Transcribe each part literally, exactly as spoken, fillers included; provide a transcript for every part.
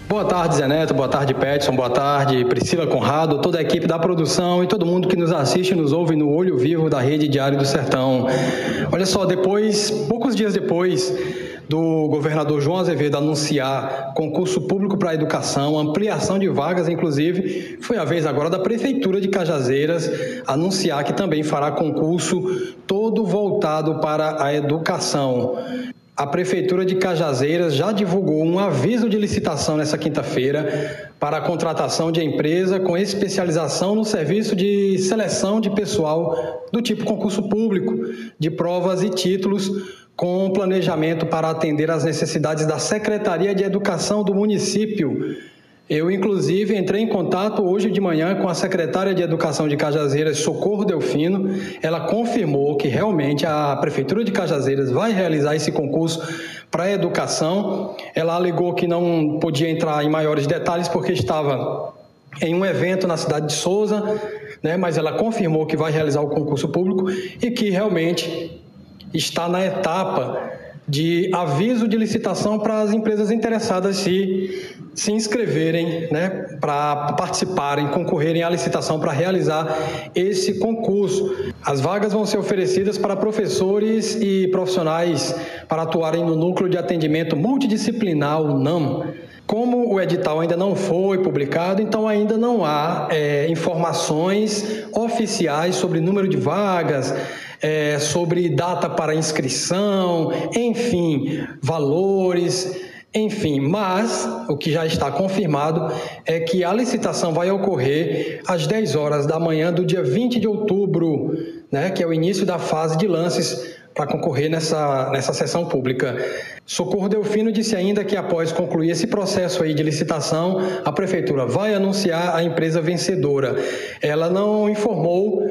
Boa tarde, Zé Neto, boa tarde, Peterson, boa tarde, Priscila Conrado, toda a equipe da produção e todo mundo que nos assiste e nos ouve no Olho Vivo da Rede Diário do Sertão. Olha só, depois, poucos dias depois do governador João Azevedo anunciar concurso público para a educação, ampliação de vagas, inclusive, foi a vez agora da Prefeitura de Cajazeiras anunciar que também fará concurso todo voltado para a educação. A Prefeitura de Cajazeiras já divulgou um aviso de licitação nessa quinta-feira para a contratação de empresa com especialização no serviço de seleção de pessoal do tipo concurso público, de provas e títulos, com planejamento para atender às necessidades da Secretaria de Educação do município. Eu, inclusive, entrei em contato hoje de manhã com a secretária de Educação de Cajazeiras, Socorro Delfino. Ela confirmou que realmente a Prefeitura de Cajazeiras vai realizar esse concurso para a educação. Ela alegou que não podia entrar em maiores detalhes porque estava em um evento na cidade de Souza, né? Mas ela confirmou que vai realizar o concurso público e que realmente está na etapa de aviso de licitação para as empresas interessadas se, se inscreverem, né, para participarem, concorrerem à licitação para realizar esse concurso. As vagas vão ser oferecidas para professores e profissionais para atuarem no Núcleo de Atendimento Multidisciplinar, o NAM. Como o edital ainda não foi publicado, então ainda não há é, informações oficiais sobre número de vagas, É, sobre data para inscrição, enfim, valores, enfim, mas o que já está confirmado é que a licitação vai ocorrer às dez horas da manhã do dia vinte de outubro, né, que é o início da fase de lances para concorrer nessa, nessa sessão pública. Socorro Delfino disse ainda que após concluir esse processo aí de licitação, a Prefeitura vai anunciar a empresa vencedora. Ela não informou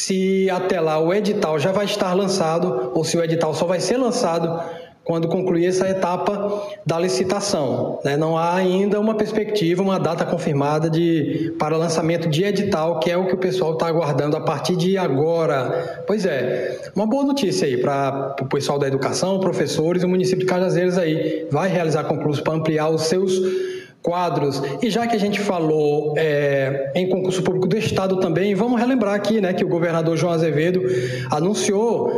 se até lá o edital já vai estar lançado ou se o edital só vai ser lançado quando concluir essa etapa da licitação, né? Não há ainda uma perspectiva, uma data confirmada de, para lançamento de edital, que é o que o pessoal está aguardando a partir de agora. Pois é, uma boa notícia aí para o pessoal da educação, professores, o município de Cajazeiras aí vai realizar concurso para ampliar os seus quadros. E já que a gente falou é, em concurso público do Estado também, vamos relembrar aqui, né, que o governador João Azevedo anunciou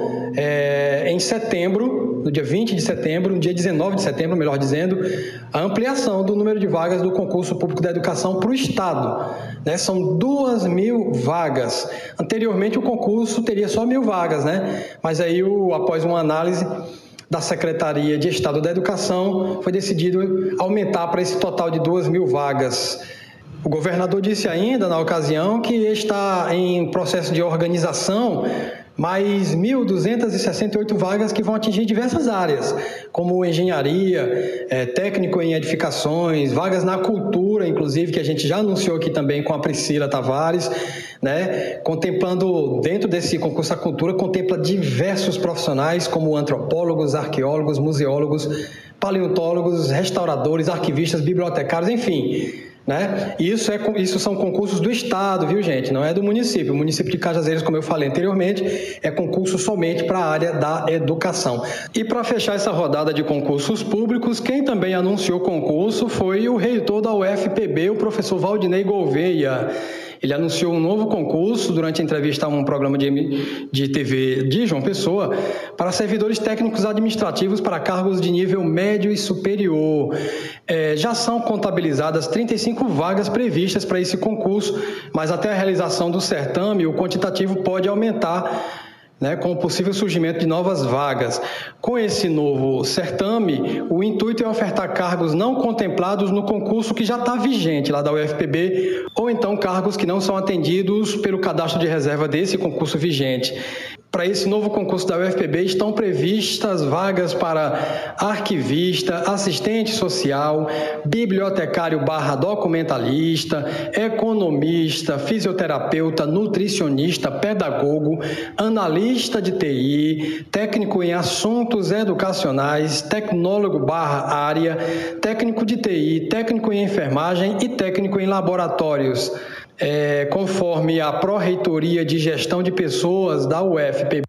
é, em setembro, no dia vinte de setembro, no dia dezenove de setembro, melhor dizendo, a ampliação do número de vagas do concurso público da educação para o Estado. Né? São duas mil vagas. Anteriormente o concurso teria só mil vagas, né? Mas aí, o, após uma análise da Secretaria de Estado da Educação, foi decidido aumentar para esse total de duas mil vagas. O governador disse ainda, na ocasião, que está em processo de organização mais mil duzentas e sessenta e oito vagas que vão atingir diversas áreas, como engenharia, é, técnico em edificações, vagas na cultura, inclusive, que a gente já anunciou aqui também com a Priscila Tavares, né, contemplando, dentro desse concurso a cultura, contempla diversos profissionais como antropólogos, arqueólogos, museólogos, paleontólogos, restauradores, arquivistas, bibliotecários, enfim, né? Isso, é, isso são concursos do Estado, viu, gente? Não é do município. O município de Cajazeiras, como eu falei anteriormente, é concurso somente para a área da educação. E para fechar essa rodada de concursos públicos, quem também anunciou concurso foi o reitor da U F P B, o professor Valdinei Gouveia. Ele anunciou um novo concurso durante a entrevista a um programa de, de T V de João Pessoa para servidores técnicos administrativos para cargos de nível médio e superior. É, já são contabilizadas trinta e cinco vagas previstas para esse concurso, mas até a realização do certame, o quantitativo pode aumentar, né, com o possível surgimento de novas vagas. Com esse novo certame, o intuito é ofertar cargos não contemplados no concurso que já está vigente lá da U F P B, ou então cargos que não são atendidos pelo cadastro de reserva desse concurso vigente. Para esse novo concurso da U F P B estão previstas vagas para arquivista, assistente social, bibliotecário barra documentalista, economista, fisioterapeuta, nutricionista, pedagogo, analista de T I, técnico em assuntos educacionais, tecnólogo barra área, técnico de T I, técnico em enfermagem e técnico em laboratórios. É, conforme a Pró-Reitoria de Gestão de Pessoas da U F P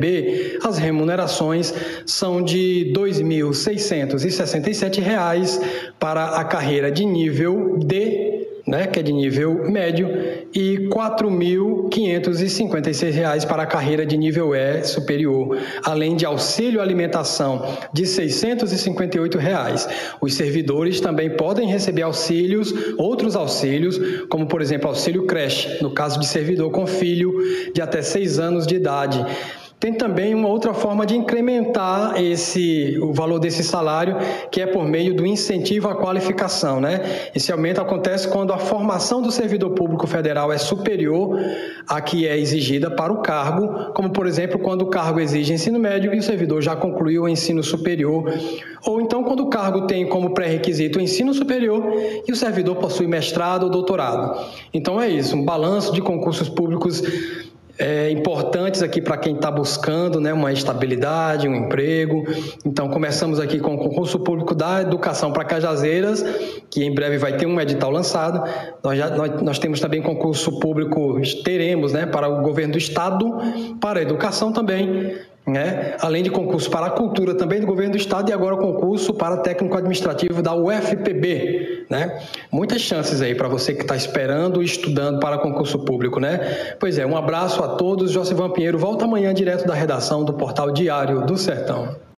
B, as remunerações são de dois mil seiscentos e sessenta e sete reais para a carreira de nível D, né, que é de nível médio, e quatro mil quinhentos e cinquenta e seis reais para a carreira de nível E superior, além de auxílio alimentação de seiscentos e cinquenta e oito reais. Os servidores também podem receber auxílios, outros auxílios, como por exemplo auxílio creche, no caso de servidor com filho de até seis anos de idade. Tem também uma outra forma de incrementar esse, o valor desse salário, que é por meio do incentivo à qualificação, né? Esse aumento acontece quando a formação do servidor público federal é superior à que é exigida para o cargo, como, por exemplo, quando o cargo exige ensino médio e o servidor já concluiu o ensino superior, ou então quando o cargo tem como pré-requisito o ensino superior e o servidor possui mestrado ou doutorado. Então é isso, um balanço de concursos públicos É, importantes aqui para quem está buscando, né, uma estabilidade, um emprego. Então, começamos aqui com o concurso público da educação para Cajazeiras, que em breve vai ter um edital lançado. Nós, já, nós, nós temos também concurso público, teremos, né, para o governo do estado, para a educação também, né, além de concurso para a cultura também do governo do estado e agora concurso para técnico administrativo da U F P B, né? Muitas chances aí para você que está esperando e estudando para concurso público, né? Pois é, um abraço a todos. Josivan Pinheiro volta amanhã direto da redação do Portal Diário do Sertão.